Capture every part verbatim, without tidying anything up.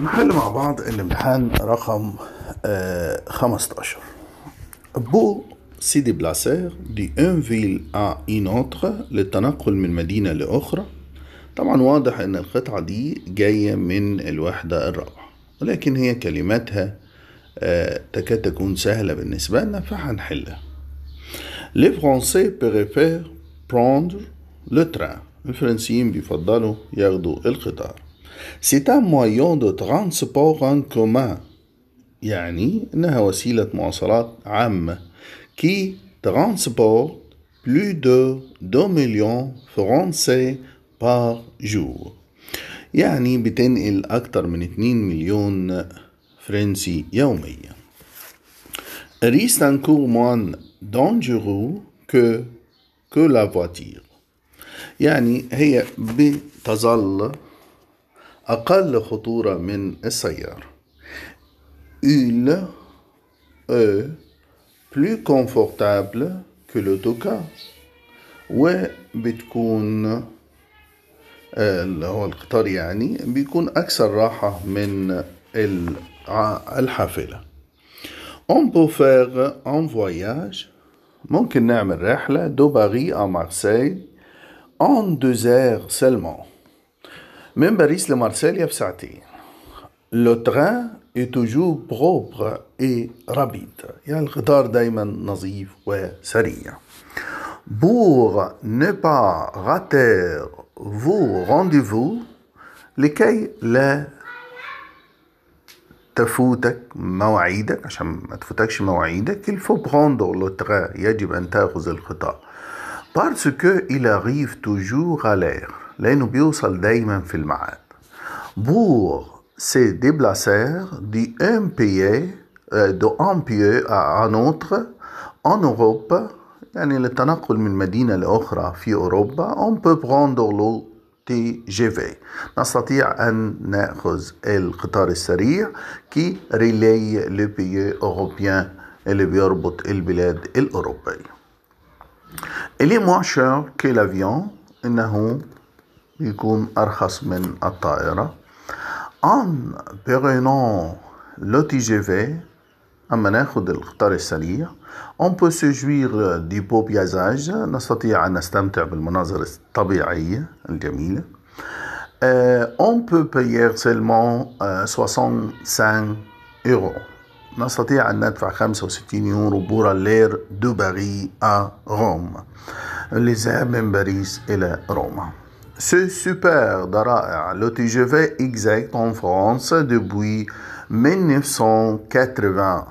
نحل مع بعض الامتحان رقم آه خمستاشر. بو سي ديبلاسير دي اون فيل ا اون اوتر، للتنقل من مدينة لأخرى. طبعا واضح ان القطعة دي جاية من الوحدة الرابعة، ولكن هي كلماتها آه تكاد تكون سهلة بالنسبة لنا فهنحلها. Les Français préfèrent prendre le train. الفرنسيين بيفضلوا ياخدوا القطار. C'est un moyen de transport en commun، يعني إنها وسيلة مواصلات عامة. qui transporte plus de deux millions français par jour، يعني بتنقل أكتر من اتنين مليون فرنسي يوميا. reste encore moins dangereux que que la voiture، يعني هي بتظل أقل خطورة من السيارة. il est plus confortable que l'autocar، وبتكون اللي هو القطار يعني بيكون أكثر راحة من الحافلة. on peut faire un voyage، ممكن نعمل رحلة دو باريس à Marseille en deux heures seulement، من باريس لمارسيليا في ساعتين. le train est toujours propre et rapide، يعني القطار دايما نظيف وسريع. pour ne pas rater vos rendez-vous، لكي لا تفوتك مواعيدك، عشان ما تفوتكش مواعيدك il faut prendre le train، يجب أن تأخذ القطار. parce que il arrive toujours à l'heure، لأنه بيوصل دايما في الميعاد. pour se déplacer d'un pays d'un pays à un autre en Europe، يعني للتنقل من مدينة لأخرى في أوروبا. on peut prendre le تي جي في، نستطيع أن نأخذ القطار السريع كي ريلي لو بيي أوروبيان، اللي بيربط البلاد الأوروبية. اللي moins cher que l'avion، إنه يكون أرخص من الطائرة. en prenant le تي جي في، أما نأخذ القطار السريع on peut se jouir du beau paysage، نستطيع أن نستمتع بالمناظر الطبيعية الجميلة. uh, on peut payer seulement uh, soixante-cinq euros، نستطيع أن ندفع خمسة وستين يورو pour aller de Paris à Rome، للذهاب من باريس إلى روما. c'est super، ده رائع. le تي جي في existe en France depuis mille neuf cent quatre-vingts،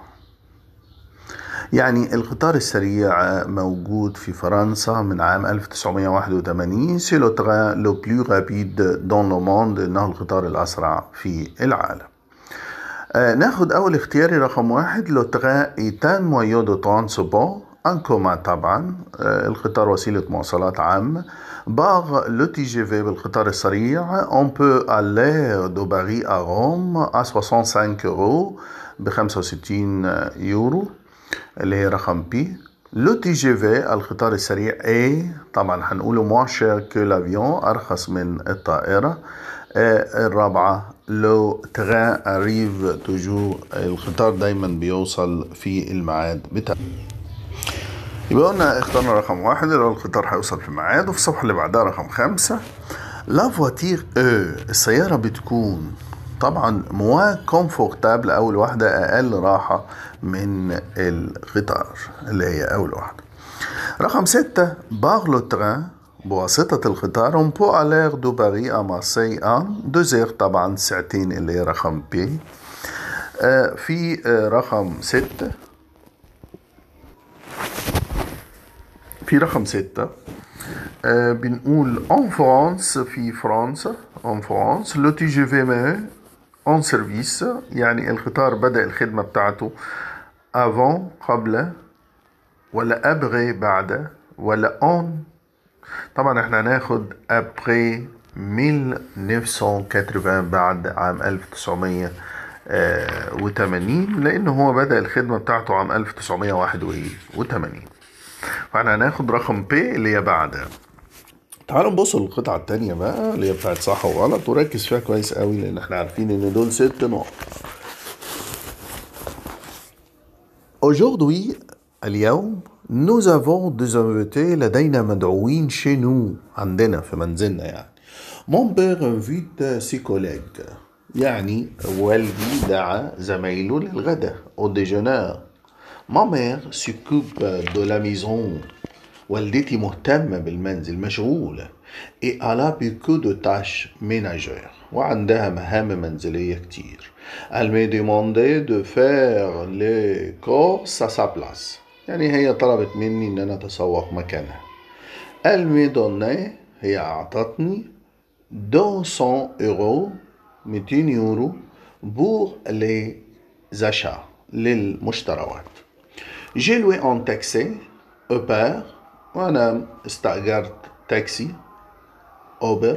يعني القطار السريع موجود في فرنسا من عام ألف وتسعمائة وواحد وثمانين. c'est le train le plus rapide dans le monde، إنه القطار الأسرع في العالم. آه ناخد أول اختياري رقم واحد. le train est un moyen de transport en commun، طبعا آه القطار وسيلة مواصلات عامة. par le تي جي في بالقطار السريع on peut aller de Paris à Rome à soixante-cinq euros، بخمسة وستين يورو، اللي هي رقم بي. لو تي جي في القطار السريع اي، طبعا هنقوله moins cher que l'avion، أرخص من الطائرة. آه الرابعة لو تغان arrive toujours، القطار دايما بيوصل في الميعاد بتاعه. يبقى قلنا اخترنا رقم واحد اللي هو القطار هيوصل في الميعاد. وفي الصفحة اللي بعدها رقم خمسة لا فواتير او، السيارة بتكون طبعا موا كومفورتابل، أول واحدة أقل راحة من القطار اللي هي أول واحدة. رقم ستة باغ لو تران، بواسطة القطار on peut aller de Paris à Marseille en deux heures، طبعا ساعتين اللي هي رقم بي. آه في آه رقم ستة في رقم ستة آه بنقول en France، في فرنسا en France le تي جي في met en service، يعني القطار بدأ الخدمة بتاعته avant قبل، ولا après بعد، ولا on. طبعا احنا هناخد après mille neuf cent quatre-vingts، بعد عام ألف وتسعمائة وثمانين، لأنه هو بدأ الخدمة بتاعته عام ألف وتسعمائة وواحد وثمانين. فاحنا هناخد رقم بي اللي هي بعد. تعالوا نبص للقطعة التانية بقى اللي هي بتاعت صح وغلط وركز فيها كويس قوي لأن احنا عارفين إن دول ست نقط. Aujourd'hui, اليوم nous avons des invités لدينا مدعوين chez nous عندنا في منزلنا يعني. Mon père invite ses collègues يعني والدي دعا زمايله للغداء au déjeuner. Ma mère s'occupe de la maison. والدتي مهتمة بالمنزل مشغولة. Et elle a beaucoup de tâches ménagères. وعندها مهام منزلية كتير. Elle m'a demandé de faire les courses à sa place. يعني هي طلبت مني إن أنا أتسوق مكانها. Elle m'a donné هي أعطتني deux cents euros مئتين يورو pour les achats للمشتريات. J'ai loué un taxi Uber وأنا استأجرت تاكسي أوبر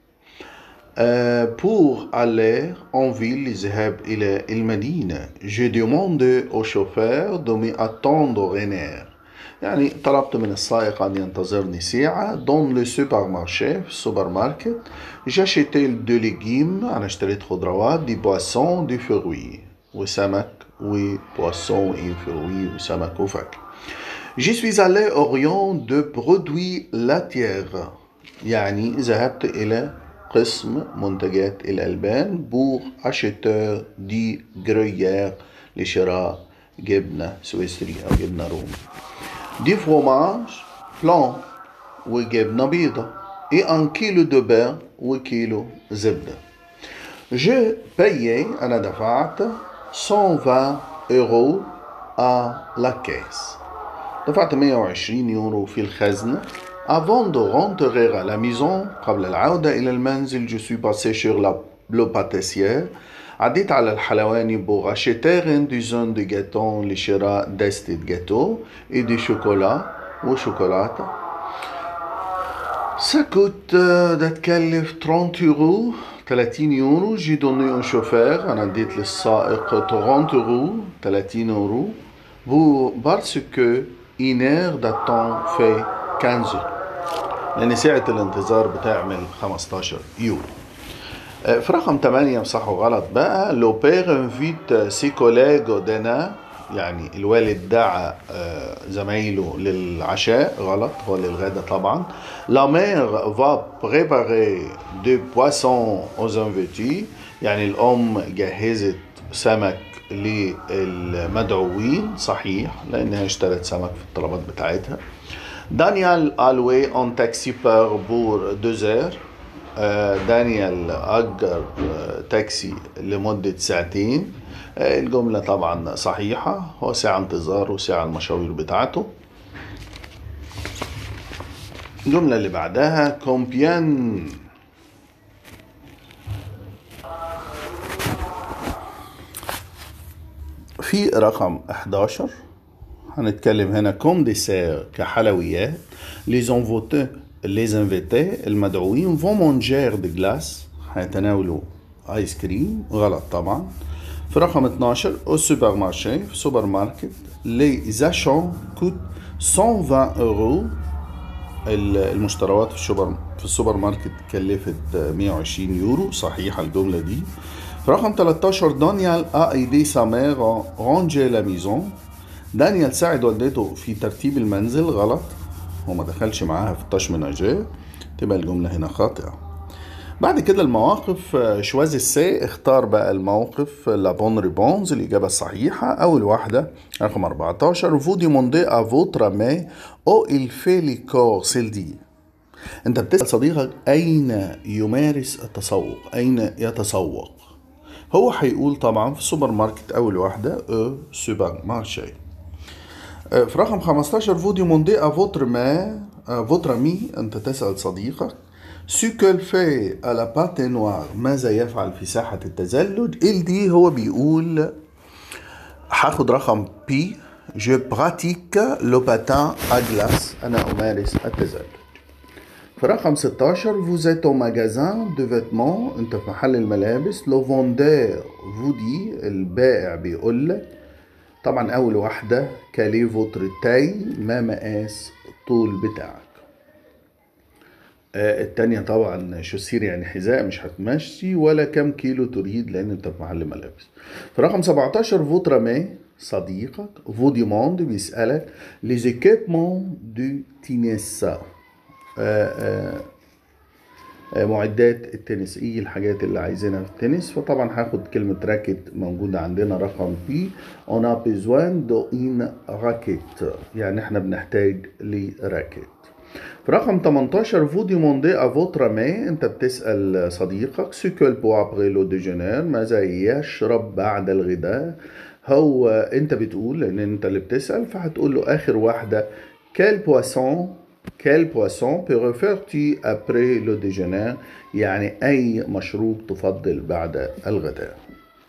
euh, pour aller en ville للذهاب إلى المدينة. J'ai demandé au chauffeur de m'attendre une heure. يعني طلبت من السائق أن ينتظرني ساعة dans le supermarché في السوبر ماركت. J'ai acheté de légumes أنا اشتريت خضروات des poissons des fruits وسمك وبواسون وفروي وسمك وفاكهة. Je suis allé au rayon de produits laitiers يعني ذهبت إلى قسم منتجات الألبان pour acheter du gruyère لشراء جبنة سويسري أو جبنة رومي. du fromage blanc وجبنة بيضة et un kilo de beurre وكيلو زبدة. Je payé أنا دفعت cent vingt euros à la caisse. دفعت مئة وعشرين يورو في الخزنة. Avant de rentrer à la maison قبل العودة إلى المنزل je suis passé sur la le pâtissier عديت على الحلواني pour acheter une douzaine de gâteaux لشراء دستة جاتو et du chocolat وشوكولاتة. ça coûte ده تكلف trente euros ثلاثين يورو. j'ai donné au chauffeur أنا اديت للسائق trente euros ثلاثين يورو parce que une heure d'attente fait quinze euros لأن ساعة الانتظار بتعمل خمستاشر يورو. في رقم ثمانية صح وغلط بقى لو بير انفيت سي كوليغ دينا يعني الوالد دعا زمايله للعشاء غلط هو للغدا طبعا. لا مير فا بريباري دو بواسون aux invités يعني الأم جهزت سمك للمدعوين صحيح لأنها اشترت سمك في الطلبات بتاعتها. دانيال a loué un taxi pour deux heures. دانيال أجر تاكسي لمدة ساعتين. الجملة طبعا صحيحة هو ساعة انتظار وساعة المشاوير بتاعته. الجملة اللي بعدها كومبيان في رقم إحداشر هنتكلم هنا كوم ديسير كحلويات. les invités les invités المدعوين vont manger de glace هيتناولوا آيس كريم غلط طبعا. في رقم اتناشر au supermarché في سوبر ماركت les achats coûtent cent vingt euros المشتريات في السوبر في السوبر ماركت كلفت مئة وعشرين يورو صحيحة الجملة دي. في رقم تلتاشر دانيال a aidé sa mère à ranger la maison. دانيال ساعد والدته في ترتيب المنزل غلط هو ما دخلش معاها في الطاش مناجير تبقى الجملة هنا خاطئة. بعد كده المواقف شواز السي اختار بقى الموقف لا بون ريبونز الإجابة الصحيحة. أول واحدة رقم أربعتاشر vous demandez à votre ami où il fait les courses il dit. أنت بتسأل صديقك أين يمارس التسوق أين يتسوق. هو هيقول طبعا في السوبر ماركت أول واحدة أو سوبر مارشي. في رقم خمستاشر vous demandez à votre mère votre ami أنت تسأل صديقك ce qu'elle fait à la patinoire ماذا يفعل في ساحة التزلج. il dit هو بيقول هاخد رقم بي je pratique le patin à glace أنا أمارس التزلج. في رقم ستاشر vous êtes au magasin de vêtements أنت في محل الملابس le vendeur vous dit البائع بيقول لك طبعا أول واحدة كالي فوتر تاي ما مقاس طول بتاعك. آه التانية طبعا شوسير يعني حذاء مش هتمشي، ولا كم كيلو تريد لان انت في محل ملابس. في رقم سبعتاشر فوتر مي صديقك، فو ديموند بيسألك لي ايكيبمون دو تينيس، آه آه معدات التنس، ايه الحاجات اللي عايزينها في التنس. فطبعا هاخد كلمة راكت موجودة عندنا رقم بي، on a besoin d'une raquette، يعني احنا بنحتاج لراكت. في رقم تمنتاشر vous demandez à votre ami، انت بتسأل صديقك ce qu'elle boit après le déjeuner، ماذا يشرب بعد الغداء. هو انت بتقول لان انت اللي بتسأل، فهتقول له اخر واحدة quel poisson quel poisson préfères-tu après le déjeuner، يعني أي مشروب تفضل بعد الغداء.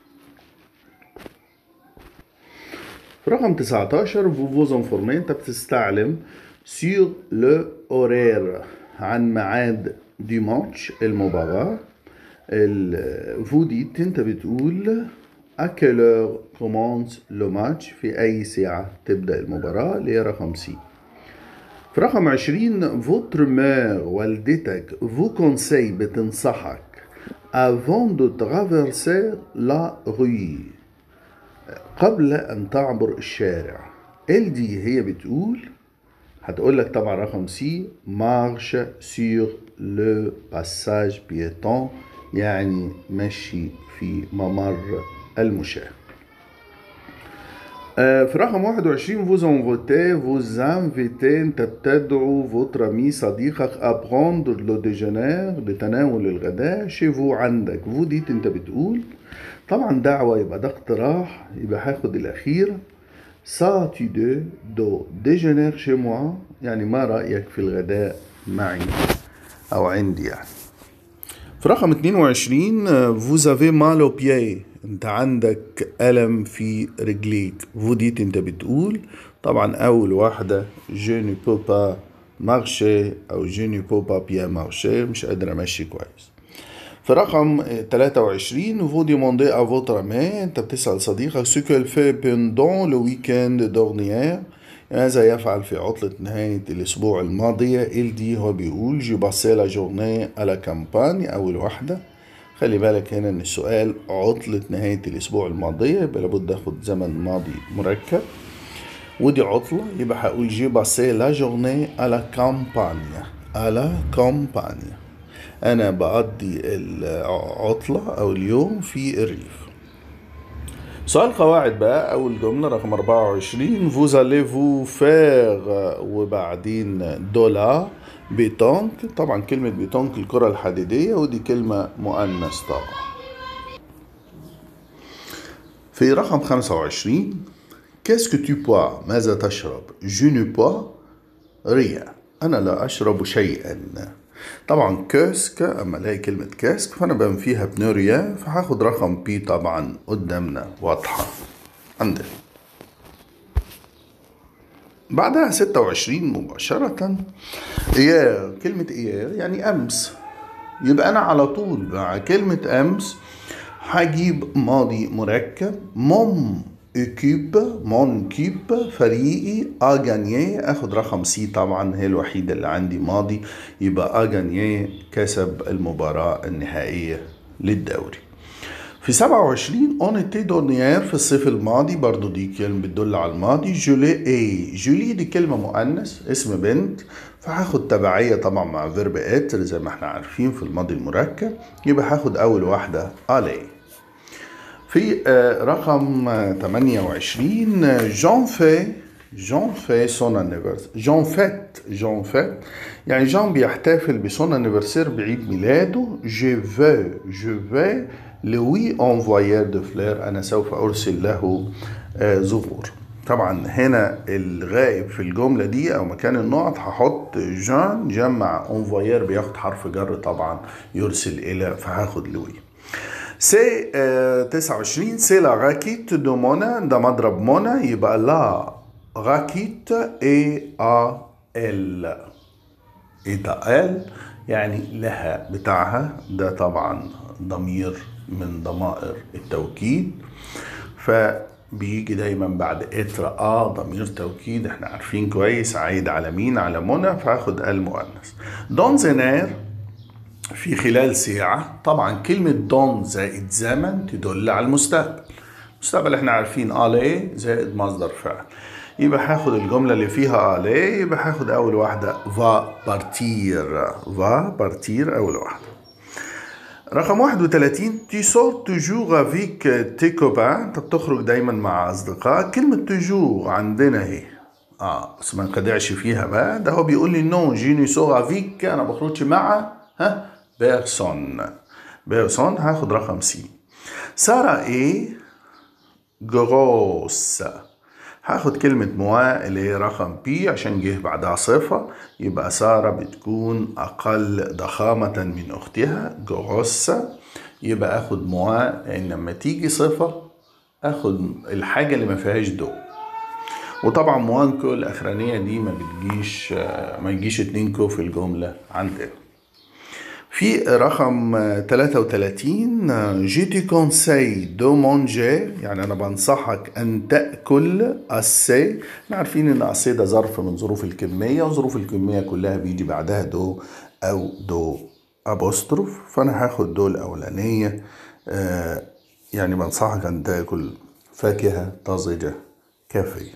في رقم تسعتاشر vous vous informez، أنت بتستعلم sur le horaire، عن ميعاد du match المباراة. vous dites أنت بتقول à quelle heure commence le match، في أي ساعة تبدأ المباراة، اللي هي رقم سي. في رقم عشرين votre mère والدتك vous conseille بتنصحك avant de traverser la rue، قبل أن تعبر الشارع. ال دي هي بتقول، هتقول لك طبعا رقم سي marche sur le passage piéton، يعني مشي في ممر المشاة. في رقم واحد وعشرين vous invitez vous invitez انت بتدعو votre ami صديقك à prendre le déjeuner لتناول الغداء chez vous عندك. vous dites انت بتقول، طبعا دعوة يبقى ده اقتراح، يبقى هاخد الأخير ça tu de do déjeuner chez moi، يعني ما رأيك في الغداء معي أو عندي يعني. في رقم اتنين وعشرين vous avez mal au pied، انت عندك ألم في رجليك. vous dites انت بتقول، طبعا أول واحدة je ne peux pas marcher أو je ne peux pas bien marcher، مش قادر أمشي كويس. في رقم تلاتة وعشرين vous demandez à votre ami، انت بتسأل صديقك ce qu'elle fait pendant le week-end dernier، ماذا يفعل في عطلة نهاية الأسبوع الماضية. ال دي هو بيقول j'ai passé la journée à la campagne، أول واحدة. خلي بالك هنا إن السؤال عطلة نهاية الأسبوع الماضية، يبقى لابد أخد زمن ماضي مركب، ودي عطلة، يبقى هقول j'ai passé la journée à la campagne à la campagne، أنا بقضي العطلة أو اليوم في الريف. سؤال قواعد بقى، أول جملة رقم أربعة وعشرين vous allez vous faire وبعدين دولا بيتونك، طبعا كلمة بيتونك الكرة الحديدية، ودي كلمة مؤنث طبعا. في رقم خمسة وعشرين qu'est-ce que tu bois، ماذا تشرب. je ne bois rien، أنا لا أشرب شيئا. طبعا كاسك، اما الاقي كلمة كاسك فانا بنفيها بنوريا، فهاخد رقم بي طبعا قدامنا واضحة عندنا. بعدها ستة وعشرين مباشرة ايار، كلمة ايار يعني امس، يبقى انا على طول مع كلمة امس هجيب ماضي مركب مون اكيب، مون كيب فريقي، اجانيي، اخد رقم سي طبعا هي الوحيدة اللي عندي ماضي، يبقى اجانيي كسب المباراة النهائية للدوري. في سبعة وعشرين اون ايتي دورنيير، في الصيف الماضي، برضو دي كلمة بتدل على الماضي. جولي اي، جولي دي كلمة مؤنث اسم بنت، فهاخد تبعية طبعا مع فيرب اتر زي ما احنا عارفين في الماضي المركب، يبقى هاخد اول واحدة الي. في رقم ثمانية وعشرين جون في، جون في سون انيفرسير، جون فات، جون فات يعني جون بيحتفل بسون انيفرسير بعيد ميلاده. جو في، جو في لوي انفويير دو فلير، انا سوف ارسل له زهور. طبعا هنا الغائب في الجملة دي او مكان النقط هحط جان، جمع انفويير بياخد حرف جر طبعا يرسل الى، فهاخد لوي. سي تسعة وعشرين سي لا راكيت دو مونا، ده مضرب مونا، يبقى لا راكيت اي ا ال، اي تا ال يعني لها بتاعها، ده طبعا ضمير من ضمائر التوكيد. ف بيجي دايما بعد اتر اه ضمير توكيد، احنا عارفين كويس عايد على مين؟ على منى، فهاخد المؤنث. دون زنار في خلال ساعة. طبعا كلمة دون زائد زمن تدل على المستقبل. المستقبل احنا عارفين الي زائد مصدر فعل، يبقى هاخد الجملة اللي فيها الي، يبقى هاخد أول واحدة va partir. va partir أول واحدة. رقم واحد وثلاثين tu sors toujours avec tes copains. انت بتخرج دايما مع أصدقائك. كلمة toujours عندنا اهي اه بس ما نخدعش فيها بقى، ده هو بيقول لي نو جي ني سور افيك، انا بخرجش مع ها بيرسون. بيرسون هاخد رقم سي. سارة ايه جروس، هاخد كلمة موا اللي هي رقم بي عشان جه بعدها صفة، يبقى سارة بتكون أقل ضخامة من أختها جروس، يبقى أخد موا لأن لما تيجي صفة أخد الحاجة اللي ما فيهاش دو. وطبعا موانكو الأخرانية دي ما بتجيش ما يجيش اتنين كو في الجملة عندنا. في رقم ثلاثة وثلاثين جي تي كونساي دو مونجي، يعني أنا بنصحك أن تأكل أسي. احنا عارفين أن أسي ده ظرف من ظروف الكمية، وظروف الكمية كلها بيجي بعدها دو أو دو أبوستروف، فأنا هاخد دو الأولانية. آه يعني بنصحك أن تأكل فاكهة طازجة كافية.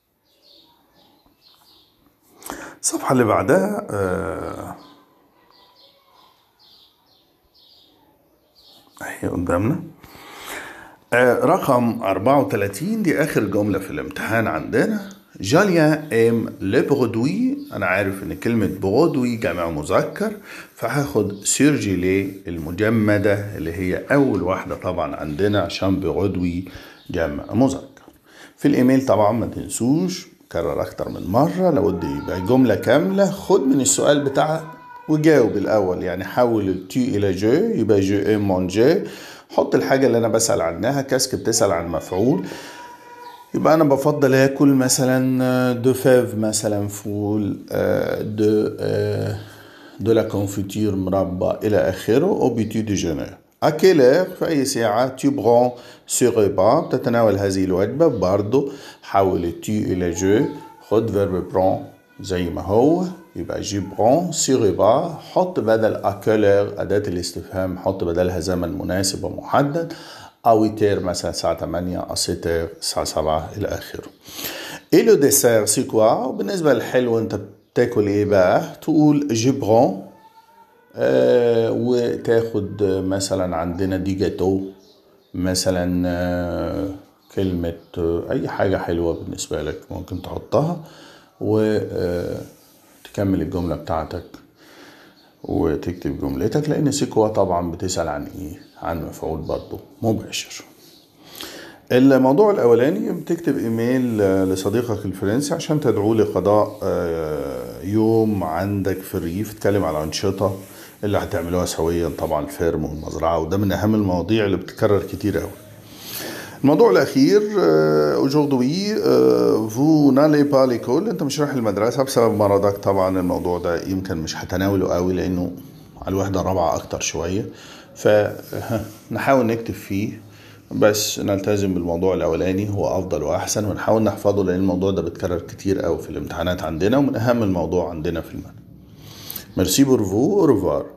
الصفحة اللي بعدها آه اهي قدامنا. آه رقم أربعة وثلاثين دي آخر جملة في الامتحان عندنا. جاليان ام لو برودوي. أنا عارف إن كلمة برودوي جمع مذكر، فهاخد سيرجيلي المجمدة اللي هي أول واحدة طبعا عندنا عشان برودوي جمع مذكر. في الإيميل طبعا ما تنسوش كرر أكتر من مرة، لو بدي يبقى جملة كاملة خد من السؤال بتاعها وجاوب الأول، يعني حول التي إلى جو يبقى جو إم مونجي. حط الحاجة اللي أنا بسأل عنها. كاسك بتسأل عن مفعول، يبقى أنا بفضل آكل مثلا دو فيف مثلا فول، دو دو لا كونفيتير مربى إلى آخره. أو بيتي دي جونير أكيلر في أي ساعة. تي برون سو ريبا تتناول هذه الوجبة. برضو حول التي إلى جو، خد فيرب برون زي ما هو، يبقى جي برون سو ريبا. حط بدل أكيلر أداة الاستفهام، حط بدلها زمن مناسب ومحدد. أويتير مثلا الساعة ثمانية، أسيتير الساعة سبعة إلى آخره. إيه لو ديسير سي كوا؟ وبالنسبة للحلو أنت بتاكل إيه بقى؟ تقول جي برون آه وتاخد مثلا عندنا دي جاتو مثلا، آه كلمة آه أي حاجة حلوة بالنسبة لك ممكن تحطها وتكمل الجملة بتاعتك وتكتب جملتك، لأن سيكوا طبعا بتسأل عن إيه؟ عن مفعول برضو مباشر. الموضوع الأولاني بتكتب إيميل لصديقك الفرنسي عشان تدعوه لقضاء يوم عندك في الريف، تتكلم على أنشطة اللي هتعملوها سويا، طبعا الفيرم والمزرعة، وده من أهم المواضيع اللي بتتكرر كتير أوي. الموضوع الأخير aujourd'hui vous n'allez pas à l'école، أنت مش رايح المدرسة بسبب مرضك. طبعا الموضوع ده يمكن مش هتناوله قوي لأنه على الوحدة الرابعة أكتر شوية، فنحاول نكتب فيه بس نلتزم بالموضوع الأولاني هو أفضل وأحسن، ونحاول نحفظه لأن الموضوع ده بتكرر كتير قوي في الامتحانات عندنا ومن أهم الموضوع عندنا في المنهج. ميرسي بور فو، أو ريفوار.